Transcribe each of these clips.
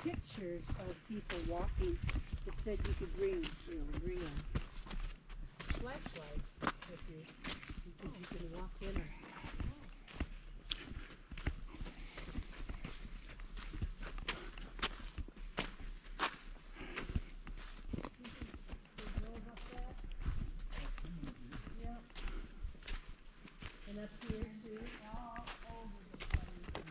pictures of people walking. It said you could bring a flashlight with you because you can walk in it. And up here too. All over the place.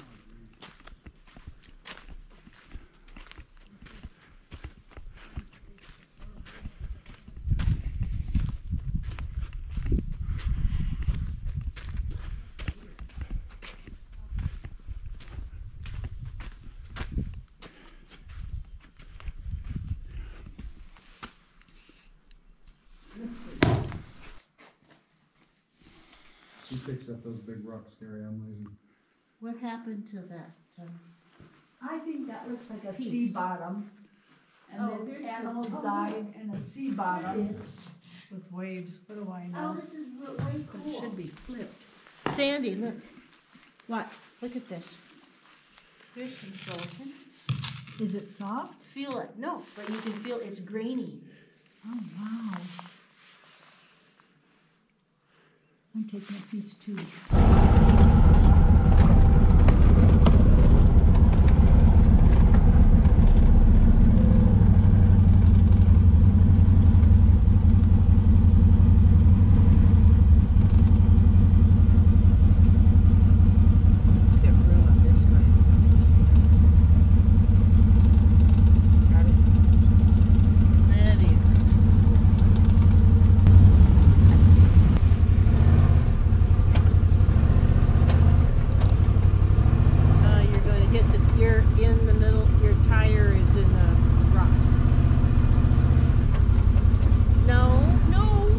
She picks up those big rocks, Gary. I'm leaving. What happened to that? I think that looks like a Piece. sea bottom. And Oh, then there's animals some- died in a sea There bottom it is. with waves. What do I Oh, know? this is way cool. It should be flipped. Sandy, look. What? Look at this. Here's some silicon. Is it soft? Feel it. No, but you can feel it's grainy. Oh, wow. I'm taking a piece too. Let's get room on this side. Got it. There you go. You're going to hit the. You're in the middle. Your tire is in the rock. No, no.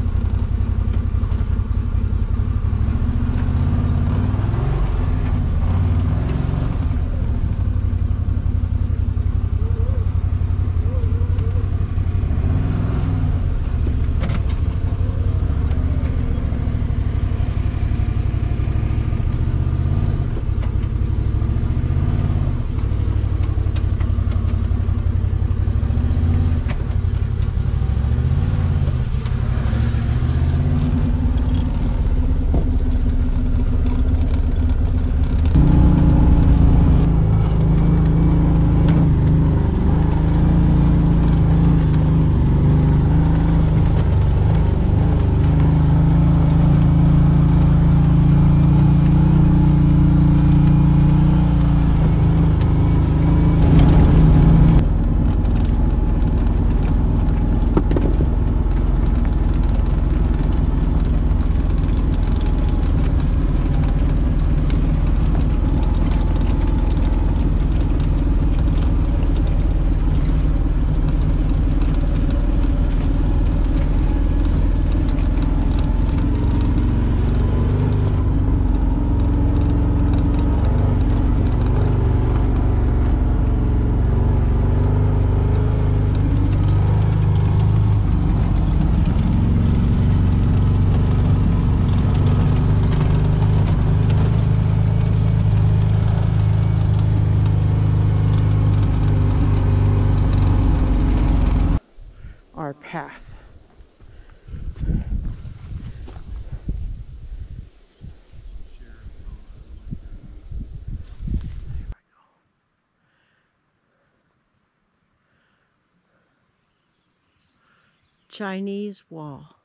Our path. Chinese wall.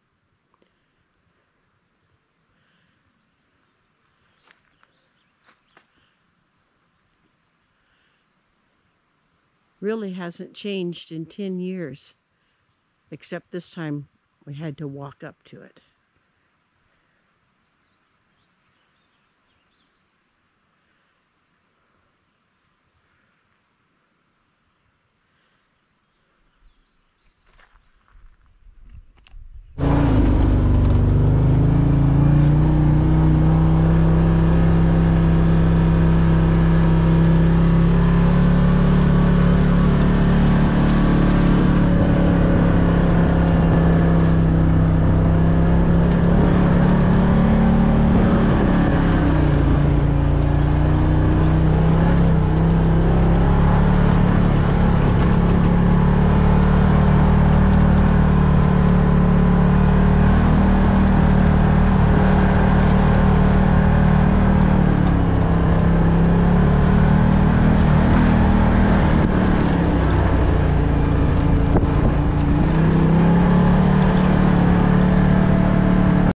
Really hasn't changed in 10 years, except this time we had to walk up to it.